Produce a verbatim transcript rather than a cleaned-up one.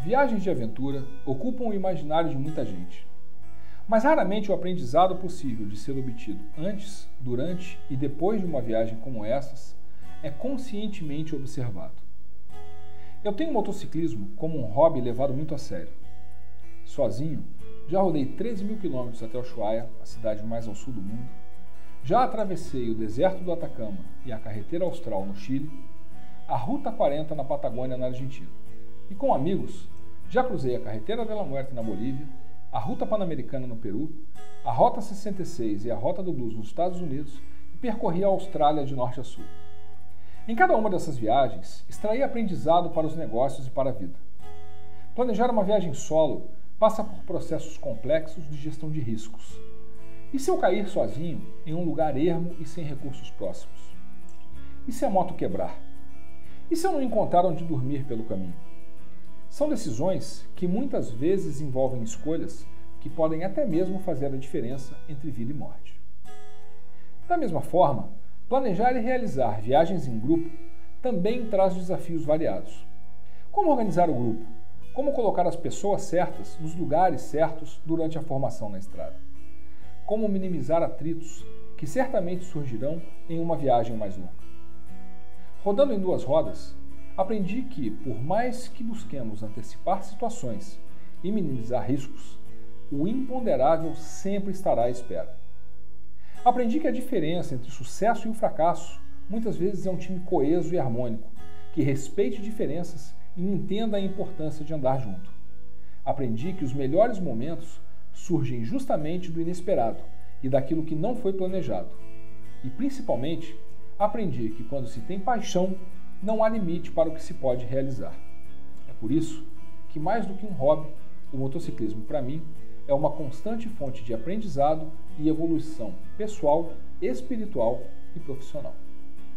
Viagens de aventura ocupam o imaginário de muita gente. Mas raramente o aprendizado possível de ser obtido antes, durante e depois de uma viagem como essas é conscientemente observado. Eu tenho o motociclismo como um hobby levado muito a sério. Sozinho, já rodei treze mil quilômetros até Ushuaia, a cidade mais ao sul do mundo. Já atravessei o deserto do Atacama e a carretera austral no Chile, a Ruta quarenta na Patagônia, na Argentina. E com amigos, já cruzei a Carretera de la Muerte na Bolívia, a Ruta Pan-Americana no Peru, a Rota sessenta e seis e a Rota do Blues nos Estados Unidos e percorri a Austrália de norte a sul. Em cada uma dessas viagens, extraí aprendizado para os negócios e para a vida. Planejar uma viagem solo passa por processos complexos de gestão de riscos. E se eu cair sozinho em um lugar ermo e sem recursos próximos? E se a moto quebrar? E se eu não encontrar onde dormir pelo caminho? São decisões que muitas vezes envolvem escolhas que podem até mesmo fazer a diferença entre vida e morte. Da mesma forma, planejar e realizar viagens em grupo também traz desafios variados. Como organizar o grupo? Como colocar as pessoas certas nos lugares certos durante a formação na estrada? Como minimizar atritos que certamente surgirão em uma viagem mais longa? Rodando em duas rodas, aprendi que, por mais que busquemos antecipar situações e minimizar riscos, o imponderável sempre estará à espera. Aprendi que a diferença entre o sucesso e o fracasso muitas vezes é um time coeso e harmônico, que respeite diferenças e entenda a importância de andar junto. Aprendi que os melhores momentos surgem justamente do inesperado e daquilo que não foi planejado. E, principalmente, aprendi que quando se tem paixão, não há limite para o que se pode realizar. É por isso que, mais do que um hobby, o motociclismo, para mim, é uma constante fonte de aprendizado e evolução pessoal, espiritual e profissional.